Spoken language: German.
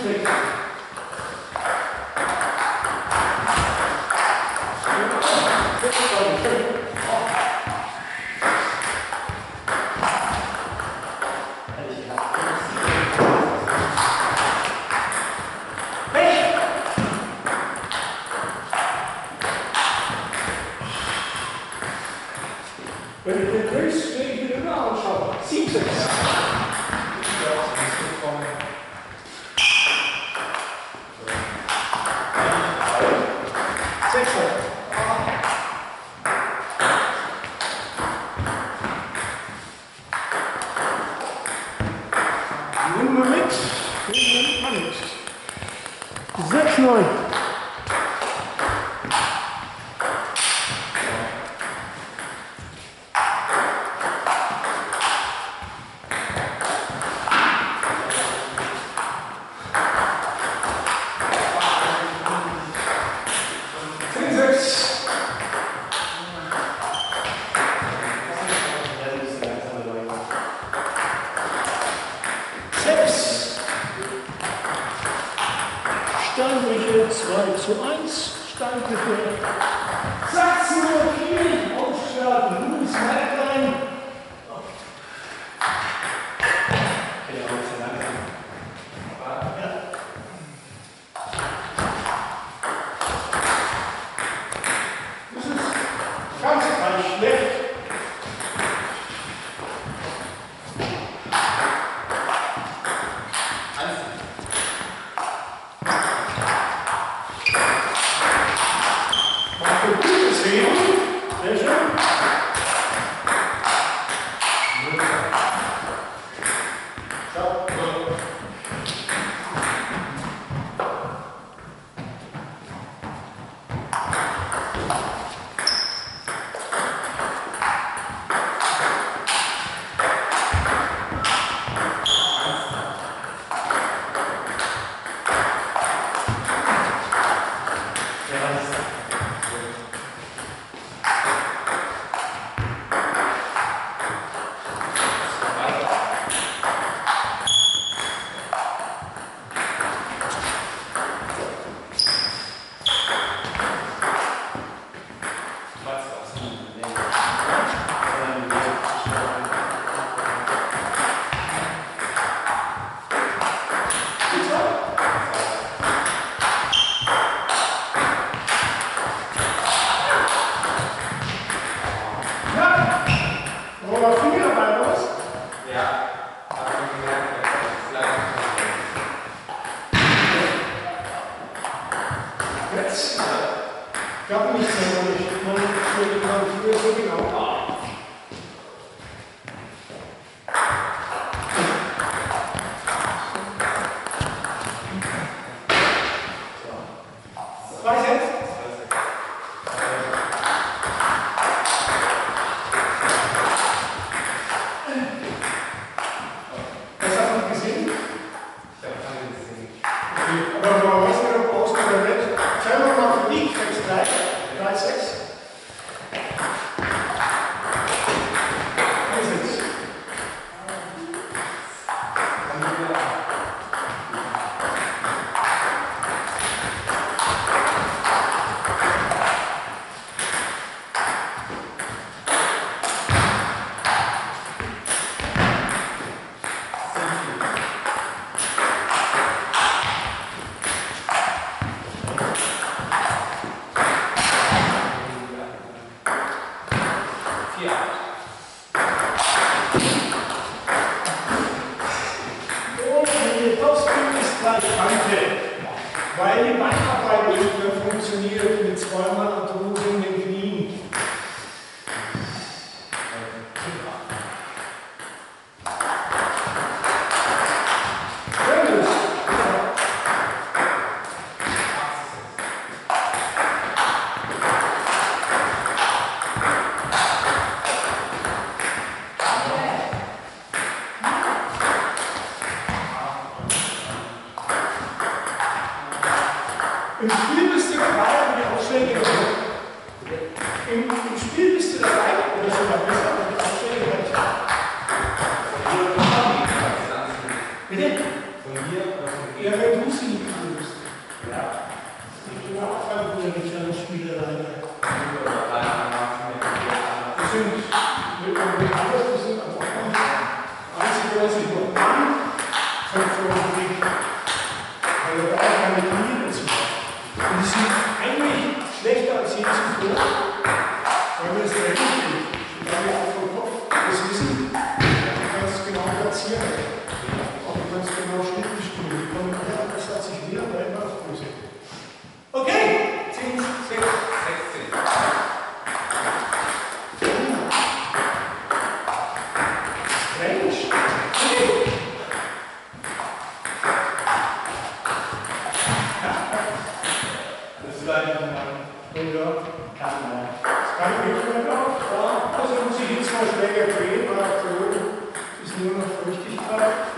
Wenn ich den grüße, stehe ich wieder da und schaue. 7, 6. Nehmen wir mit. Nehmen wir mit. 6, 9. Steinbrüche 2:1, Steinbrüche Sachsen-Kiel, aufschlagen, Louis Merklein. Das ist ganz schlecht. Sehr schön. Jetzt gab nichts mehr, man früher so genau. Was jetzt? Das hast du nicht gesehen? Ich habe keine gesehen. Okay, aber man weiß nicht, ob aus der Welt. Schau mal für dich, 6, 3, 6. Weil die Beinarbeit nicht mehr funktioniert mit zweimal Arthrose in den Knien. Im Spiel bist du dabei, aber die Aufschläge im Spiel bist du dabei, oder sogar besser, aber die Aufschläge nicht. Bitte? Von mir oder von mir? Ja, wenn du unsinnig gelöst. Ja. Ich bin auch kein guter Spieler leider. Das sind anders, das sind einfach nicht. Das Einzige, was ich noch kann, sind so die, weil da auch keine Knie dazu. Und die sind eigentlich schlechter als je zuvor, weil wir das Training geht. Und weil wir auch vom Kopf das wissen, du kannst es genau platzieren. Auch du kannst genau Schnitt bestimmen. Die kommen einfach, das hat sich wieder bei der Größe. Okay, 10, 6, 16. Also muss ich jetzt mal Schläger drehen, weil aktuell ist nur noch Flüchtigkeit.